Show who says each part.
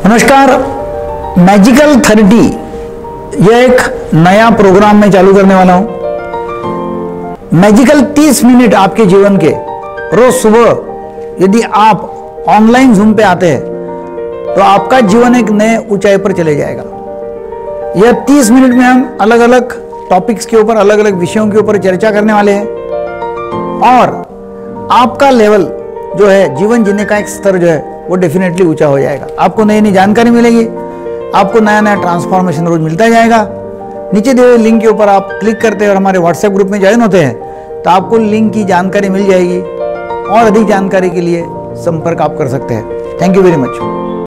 Speaker 1: नमस्कार। मैजिकल 30 यह एक नया प्रोग्राम मैं चालू करने वाला हूं। मैजिकल 30 मिनट आपके जीवन के रोज सुबह यदि आप ऑनलाइन जूम पे आते हैं तो आपका जीवन एक नए ऊंचाई पर चले जाएगा। यह 30 मिनट में हम अलग अलग टॉपिक्स के ऊपर, अलग अलग विषयों के ऊपर चर्चा करने वाले हैं और आपका लेवल जो है, जीवन जीने का एक स्तर जो है वो डेफिनेटली ऊंचा हो जाएगा। आपको नई नई जानकारी मिलेगी, आपको नया नया ट्रांसफॉर्मेशन रोज मिलता जाएगा। नीचे दिए हुए लिंक के ऊपर आप क्लिक करते हैं और हमारे व्हाट्सएप ग्रुप में ज्वाइन होते हैं तो आपको लिंक की जानकारी मिल जाएगी और अधिक जानकारी के लिए संपर्क आप कर सकते हैं। Thank you very much.